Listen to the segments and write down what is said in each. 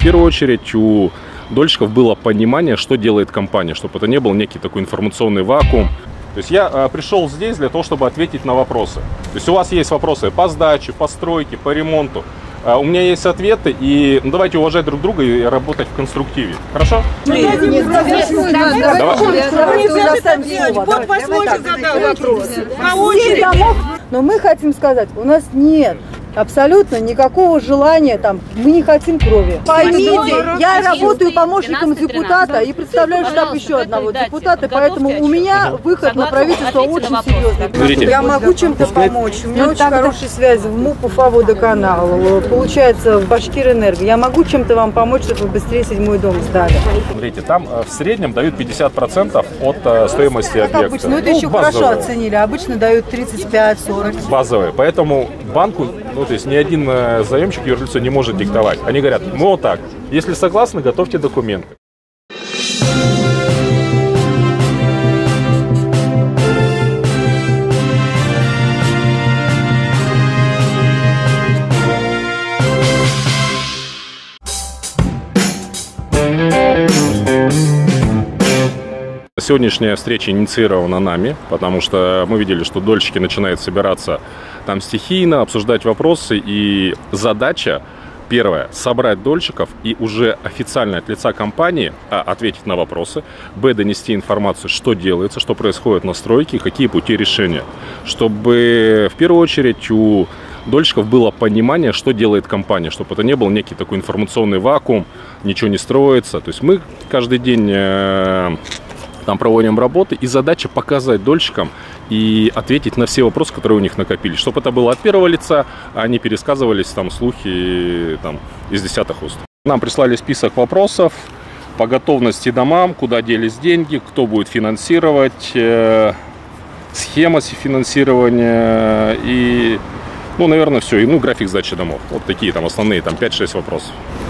первую очередь у дольщиков было понимание, что делает компания, чтобы это не был некий такой информационный вакуум. То есть я пришел здесь для того, чтобы ответить на вопросы. То есть у вас есть вопросы по сдаче, по стройке, по ремонту. У меня есть ответы, и давайте уважать друг друга и работать в конструктиве. Хорошо? Вот посмотрим, задал вопрос. По очереди. Но мы хотим сказать, у нас нет абсолютно никакого желания, там, мы не хотим крови. Поймите, я работаю помощником депутата и представляю штаб еще одного депутата, поэтому у меня выход на правительство очень серьезный. Я могу чем-то помочь, у меня очень хорошие связи в МУП, УФА, водоканал, получается в Башкирэнерго. Я могу чем-то вам помочь, чтобы вы быстрее 7-й дом сдали. Смотрите, там в среднем дают 50% от стоимости объекта. Обычно, но это еще хорошо оценили, обычно дают 35-40. Базовые, поэтому банку, то есть ни один заемщик юрлицо не может диктовать. Они говорят, мы вот так, если согласны, готовьте документы. Сегодняшняя встреча инициирована нами, потому что мы видели, что дольщики начинают собираться там стихийно, обсуждать вопросы, и задача первая – собрать дольщиков и уже официально от лица компании ответить на вопросы, донести информацию, что делается, что происходит на стройке, какие пути решения, чтобы в первую очередь у дольщиков было понимание, что делает компания, чтобы это не был некий такой информационный вакуум, ничего не строится. То есть мы каждый день там проводим работы, и задача показать дольщикам и ответить на все вопросы, которые у них накопились, чтобы это было от первого лица, а не пересказывались там слухи там, из десятых уст. Нам прислали список вопросов по готовности домам, куда делись деньги, кто будет финансировать, схема финансирования и, наверное, все, и график сдачи домов. Вот такие там основные, там 5-6 вопросов.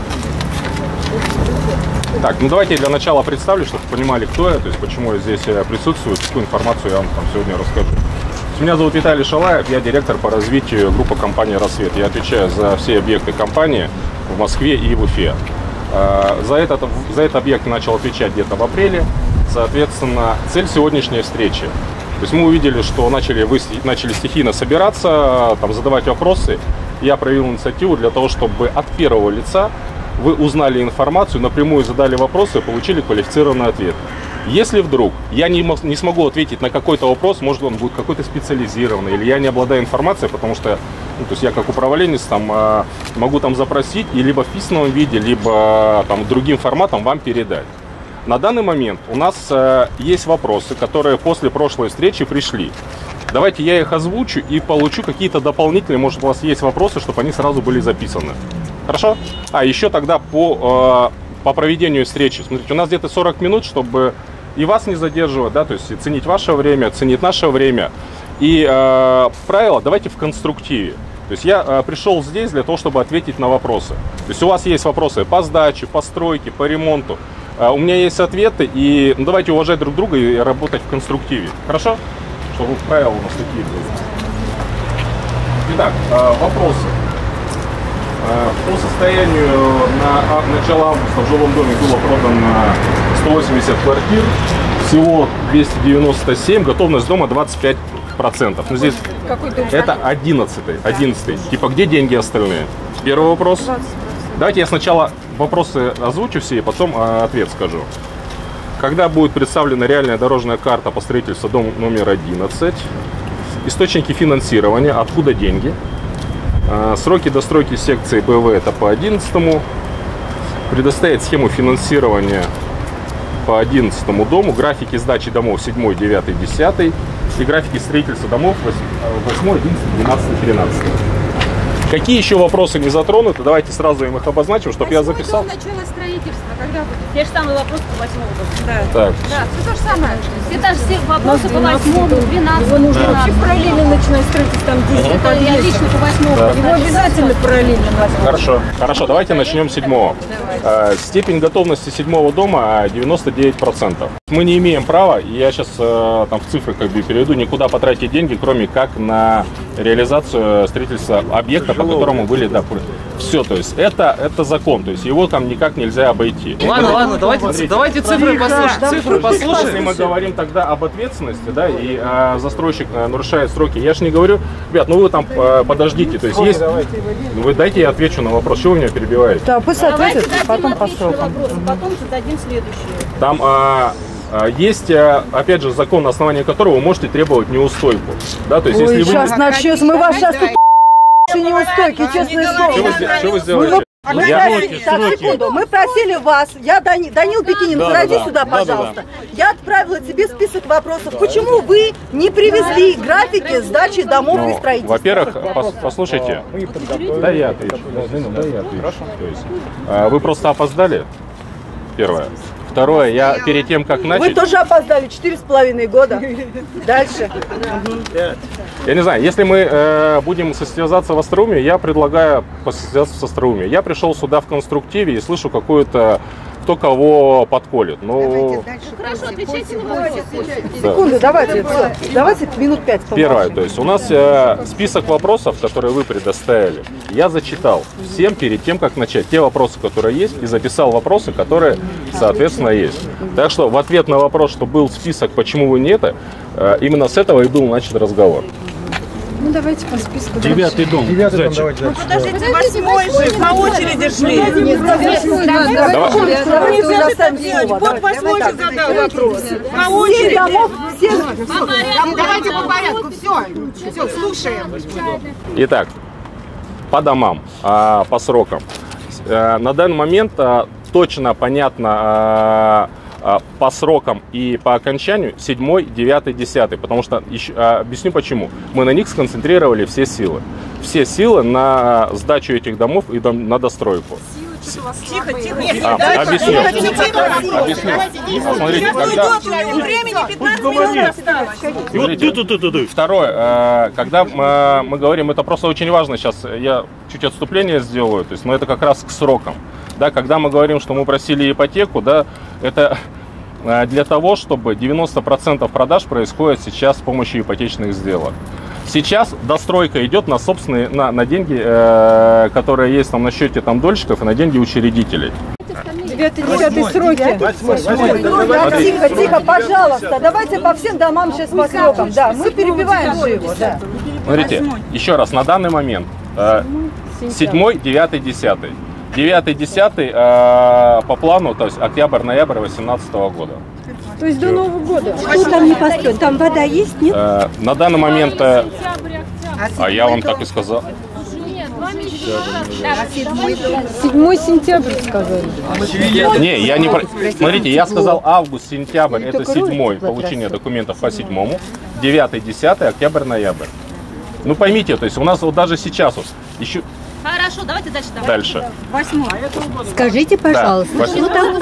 Так, давайте для начала представлю, чтобы вы понимали, кто я, то есть почему я здесь присутствую, какую информацию я вам там сегодня расскажу. Меня зовут Виталий Шалаев, я директор по развитию группы компании «Рассвет». Я отвечаю за все объекты компании в Москве и в Уфе. За этот объект начал отвечать где-то в апреле. Соответственно, цель сегодняшней встречи. То есть мы увидели, что начали стихийно собираться, там, задавать вопросы. Я проявил инициативу для того, чтобы от первого лица вы узнали информацию, напрямую задали вопросы и получили квалифицированный ответ. Если вдруг я не смогу ответить на какой-то вопрос, может он будет какой-то специализированный, или я не обладаю информацией, потому что то есть я как управленец там, могу там запросить и либо в письменном виде, либо там, другим форматом вам передать. На данный момент у нас есть вопросы, которые после прошлой встречи пришли. Давайте я их озвучу и получу какие-то дополнительные, может у вас есть вопросы, чтобы они сразу были записаны. Хорошо? Еще тогда по проведению встречи. Смотрите, у нас где-то 40 минут, чтобы и вас не задерживать, да, то есть ценить ваше время, ценить наше время. И правило давайте в конструктиве. То есть я пришел здесь для того, чтобы ответить на вопросы. То есть у вас есть вопросы по сдаче, по стройке, по ремонту. У меня есть ответы, и давайте уважать друг друга и работать в конструктиве. Хорошо? Чтобы правила у нас такие были. Итак, вопросы. По состоянию на начало августа в жилом доме было продано 180 квартир, всего 297, готовность дома 25%. Но здесь это 11-й. Типа, где деньги остальные? Первый вопрос. Давайте я сначала вопросы озвучу все, и потом ответ скажу. Когда будет представлена реальная дорожная карта по строительству дома номер 11? Источники финансирования, откуда деньги? Сроки достройки секции БВ это по 11-му. Предоставить схему финансирования по 11-му дому. Графики сдачи домов 7, 9, 10. И графики строительства домов 8, 11, 12, 13. Какие еще вопросы не затронуты? Давайте сразу им их обозначим, чтобы я записал. Начало строительства, когда будет? Те же самые вопросы по 8-му году. Да. Так. Да, все то же самое. Это же все вопросы по 8-му, 12-му. Его нужно вообще параллельно начинать строительство, там 10. Это я лично по 8-му. Да. Его обязательно параллельно надо. Хорошо, давайте начнем с 7-го. Степень готовности 7-го дома 99%. Мы не имеем права, и я сейчас там в цифры как бы переведу, никуда потратить деньги, кроме как на реализацию строительства объекта, по которому были все, то есть это закон, то есть его там никак нельзя обойти. Ладно, давайте цифры послушаем. Если мы говорим тогда об ответственности, да, и застройщик нарушает сроки, я же не говорю, ребят, ну вы там подождите, то есть вы дайте я отвечу на вопрос, чего вы меня перебиваете? Да, пусть ответит, потом по срокам. Потом зададим следующий. Там есть, опять же, закон, на основании которого вы можете требовать неустойку. Да, то есть, Ой, если сейчас вы... начнется, мы вас сейчас тут неустойки, честное слово. Что вы сделаете? Мы просили вас, Данил Бикинин, зайди сюда, пожалуйста. Я отправила тебе список вопросов. Почему вы не привезли графики сдачи домов и строительства? Во-первых, послушайте, да я отвечу. То есть, вы просто опоздали, первое. Второе, я перед тем, как начать... Вы тоже опоздали 4,5 года. Дальше. Я не знаю, если мы будем состязаться в остроумии, я предлагаю посостязаться в остроумии. Я пришел сюда в конструктиве и слышу какую-то... кто кого подколет. Ну, Хорошо, отвечайте на вопросы. Секунду, давайте минут 5. Первое, то есть у нас список вопросов, которые вы предоставили, я зачитал всем перед тем, как начать те вопросы, которые есть, и записал вопросы, которые, соответственно, есть. Так что в ответ на вопрос, что был список, почему вы не это, именно с этого и был начат разговор. Ну давайте по списку. Девятый дом. Ну подождите, восьмой же, по очереди шли. Вот восьмой же задал вопрос. По очереди. Давайте по порядку. Все, слушаем. Итак, по домам, по срокам. На данный момент точно понятно по срокам и по окончанию 7, 9, 10, потому что, объясню почему, мы на них сконцентрировали все силы. Все силы на сдачу этих домов и на достройку. Тихо. Объясню. Смотрите, когда... Времени 15 минут осталось. Смотрите, второе, когда мы говорим, это просто очень важно, сейчас я чуть отступление сделаю, то есть, но это как раз к срокам. Да, когда мы говорим, что мы просили ипотеку, да, это для того, чтобы 90% продаж происходит сейчас с помощью ипотечных сделок. Сейчас достройка идет на собственные, на деньги, которые есть там на счете там дольщиков, и на деньги учредителей. 9-10 сроки. Тихо, пожалуйста. Давайте по всем домам сейчас по срокам. Да, мы перебиваем же его. Да. Смотрите, еще раз, на данный момент 7, 9, 10. 9-10 по плану, то есть октябрь-ноябрь 2018 года. То есть до Нового года. Что там не построено? Там вода есть, нет? На данный момент, а я вам так и сказал. Нет, 2 месяца. 7 сентября сказали. Не, я не... Смотрите, я сказал август-сентябрь, это 7 получение документов по 7, 9-10, октябрь-ноябрь. Ну поймите, то есть у нас вот даже сейчас вот еще... Хорошо, давайте дальше. Дальше. 8. Скажите, пожалуйста, да, что там?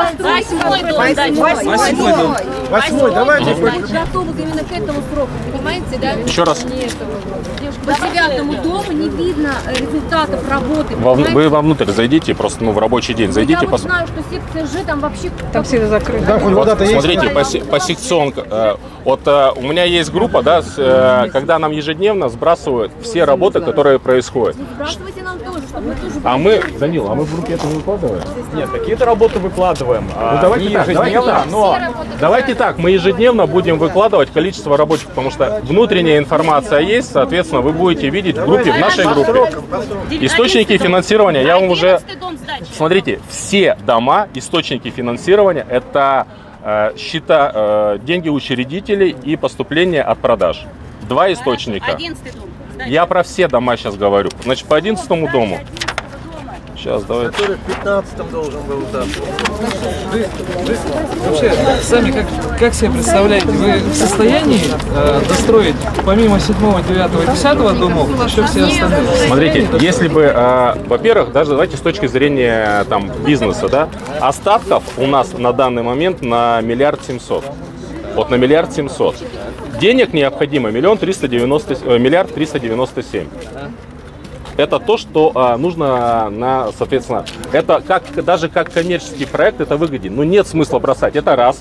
8, давайте. Готовы именно к этому сроку, понимаете, да? Еще раз. По 9-му дому не видно результатов работы. Вы вовнутрь зайдите, просто в рабочий день зайдите. Я вот знаю, что секция Ж там вообще... Там все закрыты. Смотрите, по секционкам. Вот у меня есть группа, да, когда нам ежедневно сбрасывают все работы, которые происходят. Сбрасывайте нам тоже, чтобы мы тоже... А мы, Данил, мы в группе это не выкладываем? Нет, какие-то работы выкладываем. Ну давайте так, мы ежедневно будем выкладывать количество рабочих, потому что внутренняя информация есть, соответственно, вы будете видеть в группе, в нашей группе. Источники финансирования, я вам уже... Смотрите, все дома, источники финансирования, это счета, деньги учредителей и поступления от продаж. Два источника. 11 дом. Я про все дома сейчас говорю. Значит, по 11 дому. Сейчас, давайте. Который в 15-м должен был сдаться. Вообще, сами как себе представляете, вы в состоянии достроить помимо 7, 9, 10 домов еще все остальные? Смотрите, если бы, во-первых, даже давайте с точки зрения там бизнеса, да, остатков у нас на данный момент на 1 700 000 000. Вот на 1 700 000 000. Денег необходимо 1 397 000 000. Это то, что нужно, соответственно, это даже как коммерческий проект, это выгоден. Но нет смысла бросать, это раз.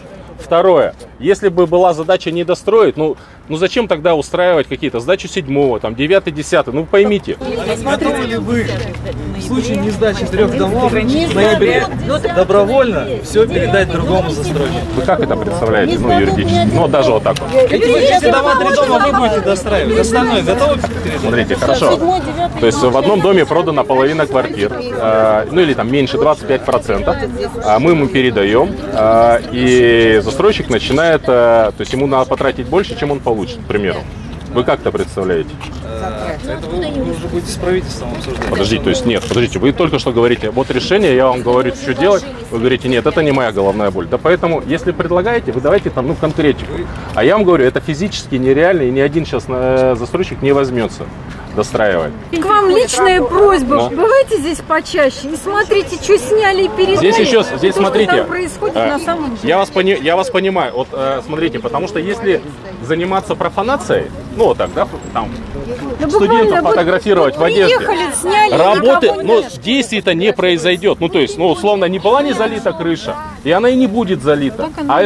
Второе. Если бы была задача не достроить, ну зачем тогда устраивать какие-то сдачу 7-го, там, 9-й, 10-й? Ну поймите. Готовы ли вы в случае несдачи 3 домов в ноябре добровольно все передать другому застройщику? Вы как это представляете, ну, юридически? Ну, даже вот так вот. Если дома 3 дома вы будете достраивать, остальное готовы передать? Смотрите, хорошо. То есть в одном доме продана половина квартир, ну или там меньше 25%, мы ему передаем, и застройщик начинает, то есть ему надо потратить больше, чем он получит, к примеру. Вы как это представляете? Это вы уже будете с правительством обсуждать. Подождите, то есть нет, подождите, вы только что говорите, вот решение, я вам говорю, что делать, вы говорите, нет, это не моя головная боль. Да поэтому, если предлагаете, вы давайте там, ну, конкретику. А я вам говорю, это физически нереально, и ни один сейчас застройщик не возьмется достраивать. К вам личная просьба, Ну? бывайте здесь почаще и смотрите, что сняли и передали. Здесь еще, здесь то, смотрите, что там происходит на самом деле. я вас понимаю, вот смотрите, потому что если заниматься профанацией, ну вот так, да, там, Да студентов буквально, фотографировать в одежде, приехали, сняли, работы, никого но нет. действий-то не произойдет, ну то есть, ну условно, не была не залита крыша, и она и не будет залита,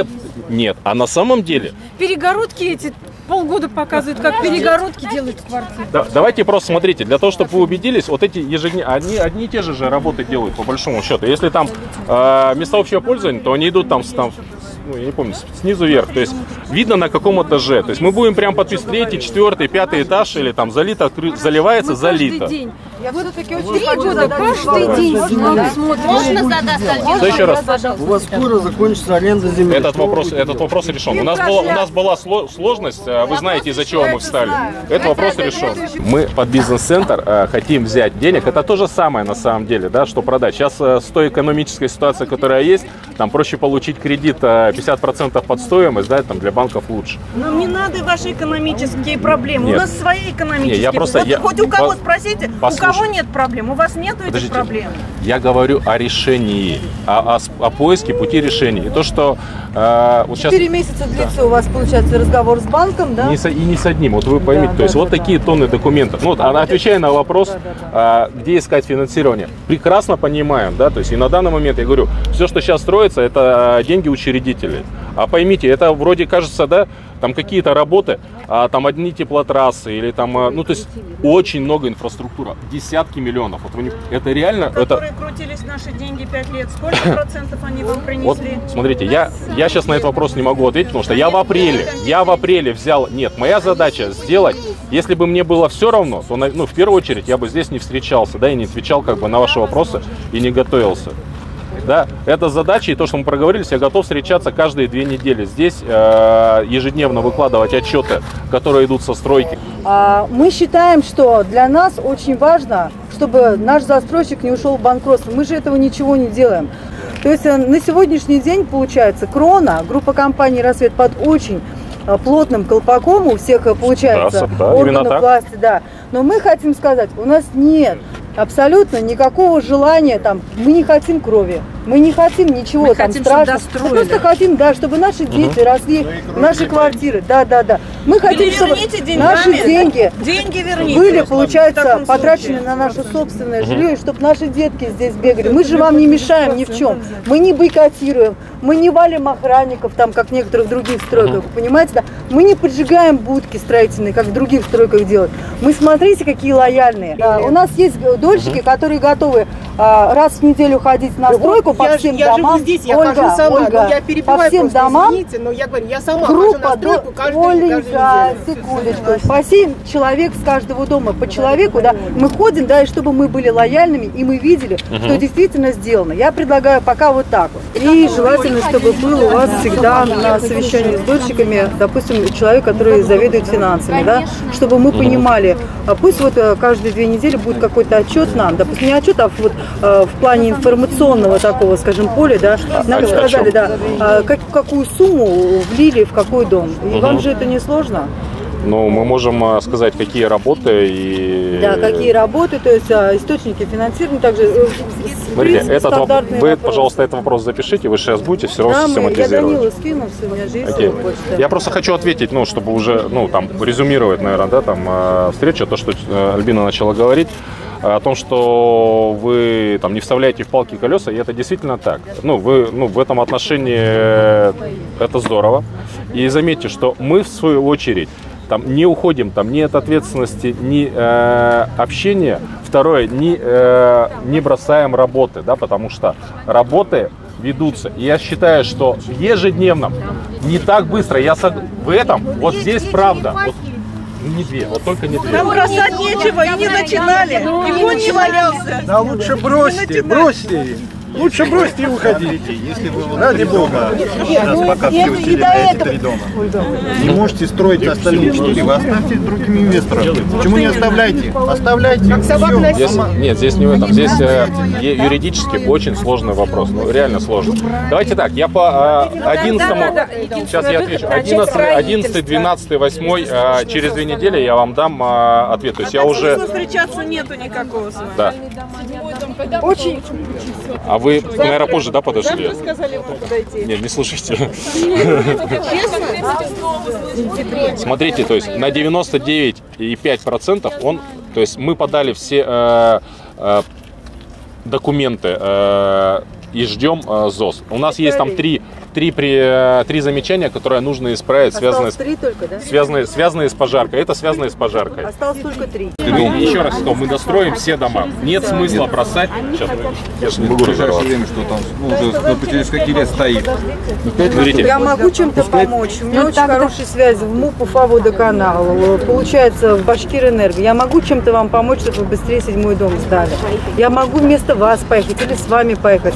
нет, а на самом деле, Перегородки эти полгода показывают, как перегородки делают в квартире. давайте просто смотрите, для того, чтобы вы убедились, вот эти ежедневные, одни и те же работы делают по большому счету, если там места общего пользования, то они идут там ну, я не помню, снизу вверх, то есть видно на каком этаже, то есть мы будем прям подписывать 3-й, 4-й, 5-й этаж, или там залито, заливается, залито. Каждый день. Я все-таки очень 3 хочу года задать каждый вопрос. день смотрим. Можно задать один Что еще раз? пожалуйста? У вас скоро закончится аренда земли. Этот вопрос решен. У нас была сложность, вы знаете, из-за чего мы встали. Этот вопрос решен. Мы под бизнес-центр хотим взять денег. Это то же самое на самом деле, да, что продать. Сейчас с той экономической ситуацией, которая есть, там проще получить кредит 50% под стоимость, да, там для банков лучше. Нам не надо ваши экономические проблемы. Нет. У нас свои экономические. Не, я просто- Вот я- хоть у кого по- спросите, у послушай. кого нет проблем. У вас нету этих Подождите. проблем. Я говорю о решении, о поиске пути решения. И то, что вот сейчас 4 месяца длится у вас, получается, разговор с банком, да? и не с одним, вот вы поймите, то есть вот такие тонны документов. Ну, вот, отвечая на вопрос, где искать финансирование, прекрасно понимаем, да, то есть и на данный момент я говорю, все, что сейчас строится, это деньги учредителей. А поймите, это вроде кажется, да, там какие-то работы, там одни теплотрассы или там, ну, то есть очень много инфраструктуры, десятки миллионов. Вот это реально, Которые крутились наши деньги 5 лет. Сколько процентов они вам Вот, принесли? смотрите, я сейчас на этот вопрос не могу ответить, потому что я в апреле взял, нет, моя задача сделать, если бы мне было все равно, то, ну, в первую очередь, я бы здесь не встречался, да, и не отвечал как бы на ваши вопросы и не готовился. Да, это задача, и то, что мы проговорились, я готов встречаться каждые 2 недели здесь, ежедневно выкладывать отчеты, которые идут со стройки. Мы считаем, что для нас очень важно, чтобы наш застройщик не ушел в банкротство. Мы же этого ничего не делаем. То есть на сегодняшний день, получается, Крона, группа компаний «Рассвет» под очень плотным колпаком у всех, получается, Да, именно органов так. власти, да. Но мы хотим сказать, у нас нет абсолютно никакого желания, там, мы не хотим крови, мы не хотим ничего там страшного. Мы просто хотим, да, чтобы наши дети росли в наши квартиры, да. Мы хотим, чтобы наши деньги верните. были, В получается, таком потрачены на наше собственное жилье, и чтобы наши детки здесь бегали. Мы же вам не мешаем ни в чем. Мы не бойкотируем, мы не валим охранников, там, как в некоторых других стройках, понимаете, да? Мы не поджигаем будки строительные, как в других стройках делают. Мы, смотрите, какие лояльные. Да, у нас есть дольщики, которые готовы раз в неделю ходить на стройку по всем домам. Я живу здесь, я хожу сама, но я перебиваю по всем просто, домам. извините, но я говорю, я сама хожу на Группа, стройку каждую Оленька, неделю. секундочку, по 7 человек с каждого дома, по человеку, да, мы ходим, да, и чтобы мы были лояльными, и мы видели, что действительно сделано. Я предлагаю пока вот так вот. И желательно, чтобы был у вас всегда на совещании с дольщиками, допустим, человек, который заведует финансами, да, чтобы мы понимали, пусть вот каждые 2 недели будет какой-то отчет нам, допустим, не отчет, а вот в плане информационного такого, скажем, поля, да, нам сказали, да, какую сумму влили в какой дом. И вам же это не сложно? Ну, мы можем сказать, какие работы и... Да, какие работы, то есть источники финансирования, также... Смотрите, вы, пожалуйста, этот вопрос запишите, вы сейчас будете все равно я систематизировать. Данилу скину, все, у меня же есть Окей. его почта. Я просто хочу ответить, ну, чтобы уже, ну, там, резюмировать, наверное, да, там, встречу, то, что Альбина начала говорить. о том, что вы там не вставляете в палки колеса, и это действительно так. Ну, вы, в этом отношении это здорово. И заметьте, что мы, в свою очередь, там не уходим там ни от ответственности, ни общения. Второе, не бросаем работы, да, потому что работы ведутся. И я считаю, что ежедневно, не так быстро, в этом, вот здесь правда, вот, не две, вот только не две. Там бросать нечего, и не начинали, и он не валялся. Да лучше бросьте. Лучше бросьте и уходите, если вы, ради бога. Сейчас пока все усилия эти 3 дома. Не можете строить остальные 4, вы оставьте другим инвесторам. Почему не оставляйте? Оставляйте. Как собак на Нет, здесь не в этом. Здесь юридически очень сложный вопрос. Ну, реально сложно. Давайте так, я по 11-му, сейчас я отвечу, 11, 12, 8, через 2 недели я вам дам ответ. То есть я уже... Встречаться нету никакого с вами. Да. Очень. А вы, наверное, позже, да, подошли? Сказали вам подойти. Нет, не слушайте. Смотрите, то есть на 99,5% он, то есть мы подали все документы и ждем ЗОС. У нас есть там три замечания, которые нужно исправить, связанные с пожаркой. Это связано с пожаркой. Осталось только 3. Еще раз, что мы достроим все дома. Нет смысла бросать. Сейчас, я же не могу разорваться. Через какие лет стоит? Я могу чем-то помочь. У меня очень хорошие связи в МУП, Уфа, водоканал. Получается, в Башкирэнерго. Я могу чем-то вам помочь, чтобы вы быстрее 7-й дом сдали. Я могу вместо вас поехать или с вами поехать.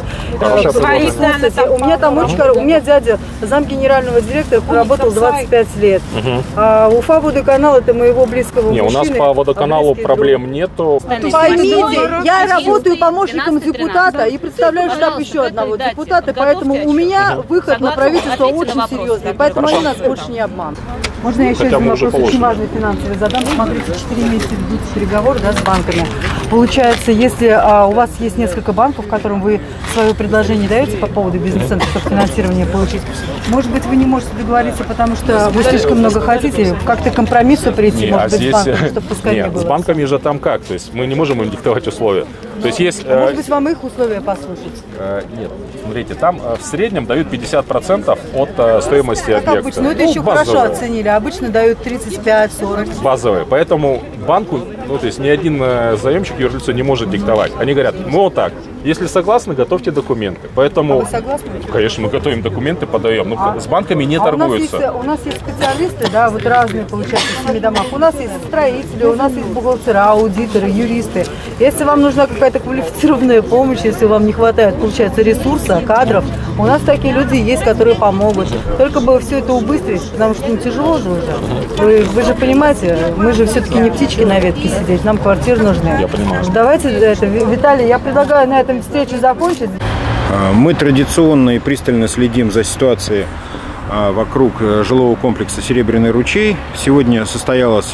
У меня там очень хорошо. У меня дядя зам генерального директора проработал 25 лет. А Уфа водоканал — это моего близкого мужчины. У нас по водоканалу проблем нету. Поймите, я работаю помощником депутата и представляю штаб еще одного депутата, поэтому у меня выход на правительство очень серьезный, поэтому они нас больше не обманут. Можно я еще один вопрос очень важный финансовый задам? Смотрите, 4 месяца ведутся переговоры, да, с банками. Получается, если у вас есть несколько банков, которым вы свое предложение даете по поводу бизнес-центра, чтобы финансирование получить, может быть, вы не можете договориться, потому что вы слишком много хотите, как-то к компромиссу прийти, может быть, с банками, чтобы пускай не было. С банками же там как? То есть мы не можем им диктовать условия. То есть есть... Может быть, вам их условия послушать? Нет, смотрите, там в среднем дают 50% от стоимости объекта. Обычно, ну это еще хорошо оценили, обычно дают 35-40. Базовые, поэтому банку, ну то есть ни один заемщик юрлицо не может диктовать. Они говорят, мы вот так, если согласны, готовьте документы. Поэтому, вы согласны? Конечно, мы готовим документы, подаем, но с банками не торгуются. У нас есть специалисты, да, вот разные, получается, в 7 домах. У нас есть строители, у нас есть бухгалтера, аудиторы, юристы. Если вам нужна какая-то квалифицированная помощь, если вам не хватает, получается, ресурса, кадров, у нас такие люди есть, которые помогут. Только бы все это убыстрить, потому что тяжело же уже. Вы же понимаете, мы же все-таки не птички на ветке сидеть, нам квартиры нужны. Я понимаю. Давайте это, Виталий, я предлагаю на этом встречу закончить. Мы традиционно и пристально следим за ситуацией вокруг жилого комплекса «Серебряный ручей». Сегодня состоялась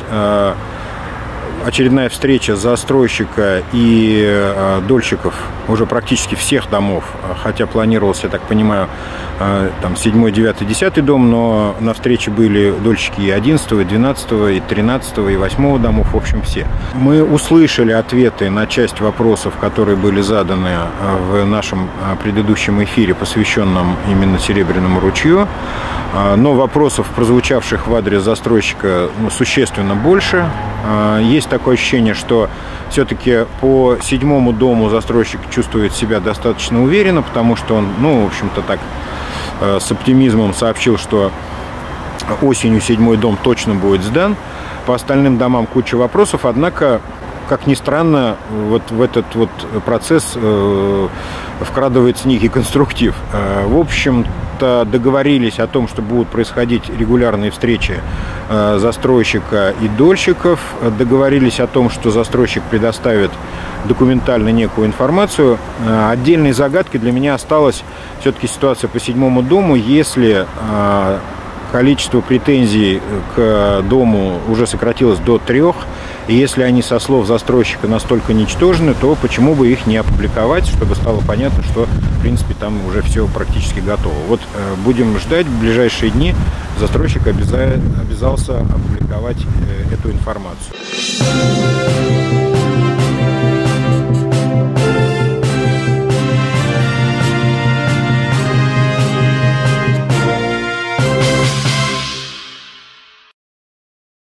очередная встреча застройщика и дольщиков уже практически всех домов, хотя планировался, я так понимаю, там 7, 9, 10 дом, но на встрече были дольщики и 11, и 12, и 13, и 8 домов, в общем, все. Мы услышали ответы на часть вопросов, которые были заданы в нашем предыдущем эфире, посвященном именно Серебряному ручью, но вопросов, прозвучавших в адрес застройщика, существенно больше. Есть такое ощущение, что все-таки по 7 дому застройщик чувствует себя достаточно уверенно, потому что он, в общем-то, так с оптимизмом сообщил, что осенью 7 дом точно будет сдан. По остальным домам куча вопросов, однако, как ни странно, вот в этот вот процесс вкрадывается некий конструктив. В общем-то, договорились о том, что будут происходить регулярные встречи застройщика и дольщиков. Договорились о том, что застройщик предоставит документально некую информацию. Отдельной загадкой для меня осталась все-таки ситуация по 7 дому. Если количество претензий к дому уже сократилось до 3, и если они, со слов застройщика, настолько ничтожны, то почему бы их не опубликовать, чтобы стало понятно, что, в принципе, там уже все практически готово. Вот будем ждать в ближайшие дни. Застройщик обязался опубликовать эту информацию.